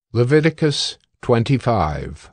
Leviticus 25.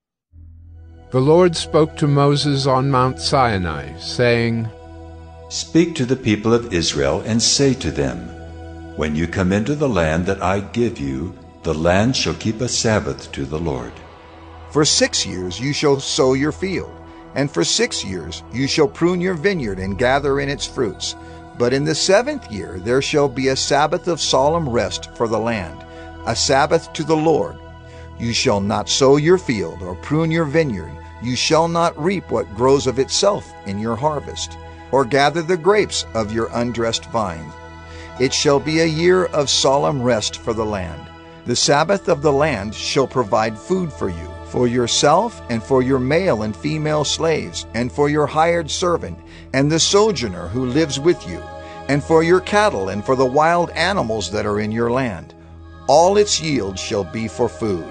The Lord spoke to Moses on Mount Sinai, saying, Speak to the people of Israel and say to them, When you come into the land that I give you, the land shall keep a Sabbath to the Lord. For 6 years you shall sow your field, and for 6 years you shall prune your vineyard and gather in its fruits. But in the 7th year there shall be a Sabbath of solemn rest for the land, a Sabbath to the Lord. You shall not sow your field or prune your vineyard. You shall not reap what grows of itself in your harvest, or gather the grapes of your undressed vine. It shall be a year of solemn rest for the land. The Sabbath of the land shall provide food for you, for yourself and for your male and female slaves, and for your hired servant, and the sojourner who lives with you, and for your cattle and for the wild animals that are in your land. All its yield shall be for food.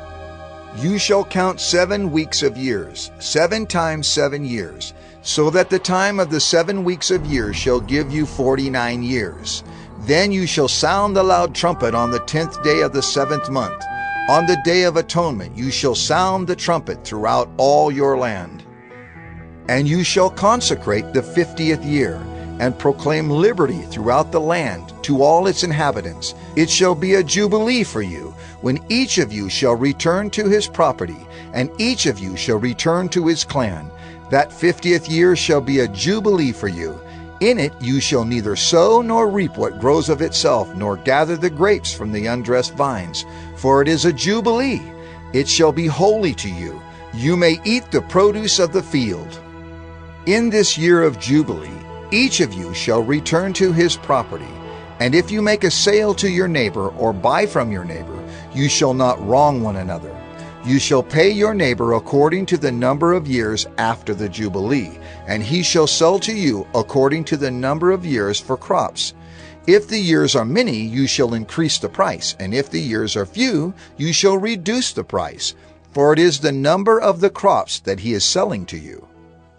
You shall count 7 weeks of years, 7 times 7 years, so that the time of the 7 weeks of years shall give you 49 years. Then you shall sound the loud trumpet on the 10th day of the 7th month. On the day of atonement you shall sound the trumpet throughout all your land. And you shall consecrate the 50th year, and proclaim liberty throughout the land to all its inhabitants. It shall be a jubilee for you, when each of you shall return to his property, and each of you shall return to his clan. That 50th year shall be a jubilee for you. In it you shall neither sow nor reap what grows of itself, nor gather the grapes from the undressed vines, for it is a jubilee. It shall be holy to you. You may eat the produce of the field. In this year of jubilee, each of you shall return to his property. And if you make a sale to your neighbor or buy from your neighbor, you shall not wrong one another. You shall pay your neighbor according to the number of years after the Jubilee, and he shall sell to you according to the number of years for crops. If the years are many, you shall increase the price, and if the years are few, you shall reduce the price, for it is the number of the crops that he is selling to you.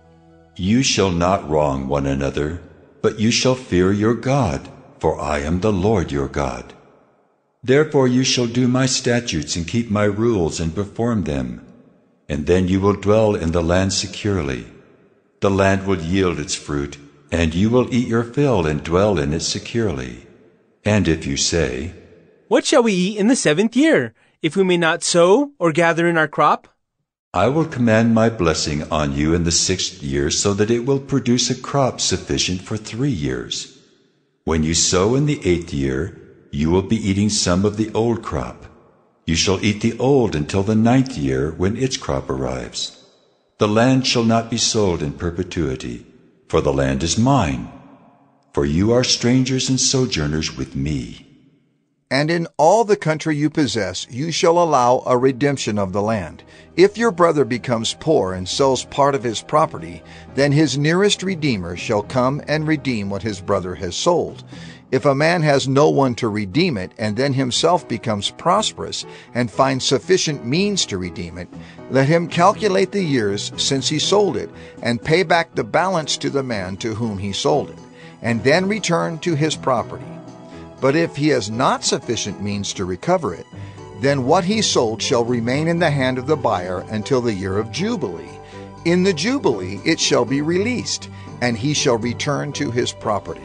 You shall not wrong one another, but you shall fear your God, for I am the Lord your God. Therefore you shall do my statutes and keep my rules and perform them, and then you will dwell in the land securely. The land will yield its fruit, and you will eat your fill and dwell in it securely. And if you say, What shall we eat in the 7th year, if we may not sow or gather in our crop? I will command my blessing on you in the 6th year, so that it will produce a crop sufficient for 3 years. When you sow in the 8th year, you will be eating some of the old crop. You shall eat the old until the 9th year, when its crop arrives. The land shall not be sold in perpetuity, for the land is mine. For you are strangers and sojourners with me. And in all the country you possess, you shall allow a redemption of the land. If your brother becomes poor and sells part of his property, then his nearest redeemer shall come and redeem what his brother has sold. If a man has no one to redeem it, and then himself becomes prosperous and finds sufficient means to redeem it, let him calculate the years since he sold it, and pay back the balance to the man to whom he sold it, and then return to his property. But if he has not sufficient means to recover it, then what he sold shall remain in the hand of the buyer until the year of Jubilee. In the Jubilee it shall be released, and he shall return to his property.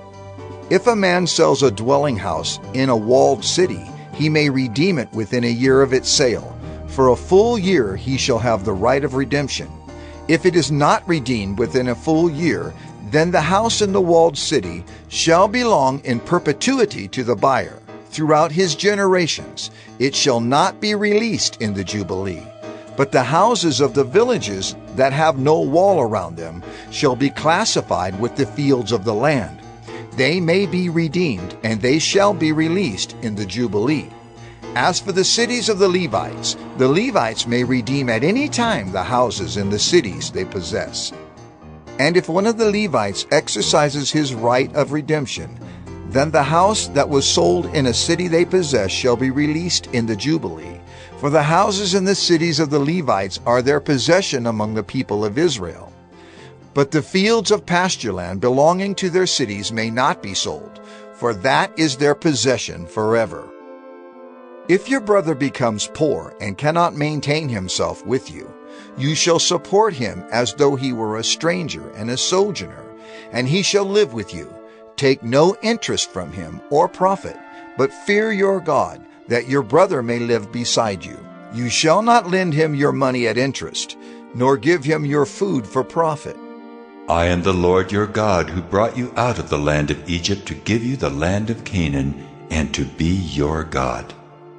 If a man sells a dwelling house in a walled city, he may redeem it within a year of its sale. For a full year he shall have the right of redemption. If it is not redeemed within a full year, then the house in the walled city shall belong in perpetuity to the buyer throughout his generations. It shall not be released in the Jubilee. But the houses of the villages that have no wall around them shall be classified with the fields of the land. They may be redeemed, and they shall be released in the Jubilee. As for the cities of the Levites may redeem at any time the houses in the cities they possess. And if one of the Levites exercises his right of redemption, then the house that was sold in a city they possess shall be released in the Jubilee. For the houses in the cities of the Levites are their possession among the people of Israel. But the fields of pasture land belonging to their cities may not be sold, for that is their possession forever. If your brother becomes poor and cannot maintain himself with you, you shall support him as though he were a stranger and a sojourner, and he shall live with you. Take no interest from him or profit, but fear your God, that your brother may live beside you. You shall not lend him your money at interest, nor give him your food for profit. I am the Lord your God, who brought you out of the land of Egypt to give you the land of Canaan, and to be your God.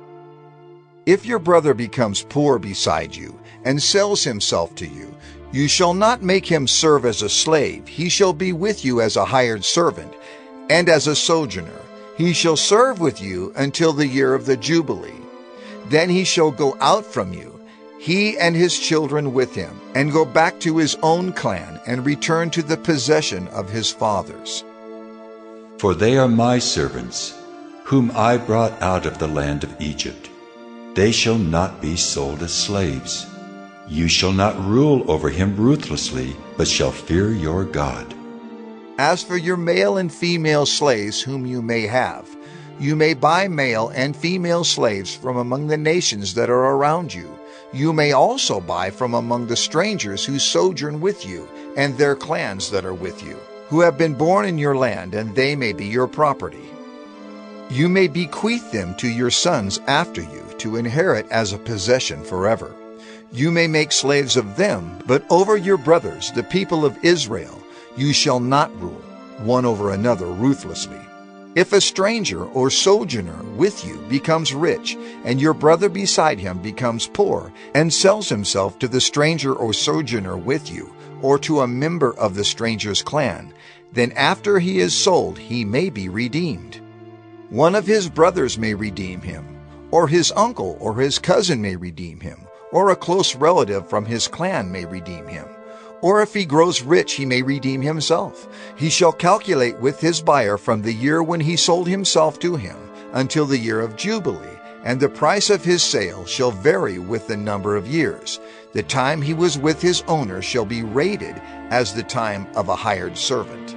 If your brother becomes poor beside you, and sells himself to you, you shall not make him serve as a slave. He shall be with you as a hired servant, and as a sojourner. He shall serve with you until the year of the Jubilee. Then he shall go out from you, he and his children with him, and go back to his own clan, and return to the possession of his fathers. For they are my servants, whom I brought out of the land of Egypt. They shall not be sold as slaves. You shall not rule over him ruthlessly, but shall fear your God. As for your male and female slaves whom you may have, you may buy male and female slaves from among the nations that are around you. You may also buy from among the strangers who sojourn with you, and their clans that are with you, who have been born in your land, and they may be your property. You may bequeath them to your sons after you, to inherit as a possession forever. You may make slaves of them, but over your brothers, the people of Israel, you shall not rule, one over another ruthlessly. If a stranger or sojourner with you becomes rich, and your brother beside him becomes poor, and sells himself to the stranger or sojourner with you, or to a member of the stranger's clan, then after he is sold he may be redeemed. One of his brothers may redeem him, or his uncle or his cousin may redeem him, or a close relative from his clan may redeem him. Or if he grows rich, he may redeem himself. He shall calculate with his buyer from the year when he sold himself to him until the year of Jubilee, and the price of his sale shall vary with the number of years. The time he was with his owner shall be rated as the time of a hired servant.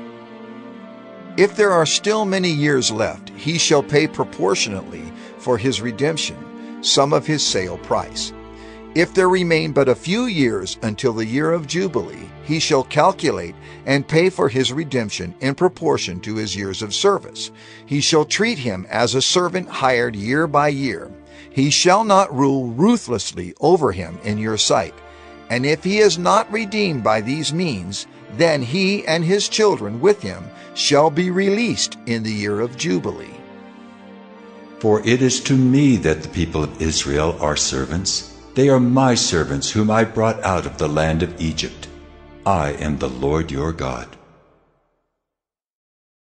If there are still many years left, he shall pay proportionately for his redemption some of his sale price. If there remain but a few years until the year of Jubilee, he shall calculate and pay for his redemption in proportion to his years of service. He shall treat him as a servant hired year by year. He shall not rule ruthlessly over him in your sight. And if he is not redeemed by these means, then he and his children with him shall be released in the year of Jubilee. For it is to me that the people of Israel are servants. They are my servants whom I brought out of the land of Egypt. I am the Lord your God.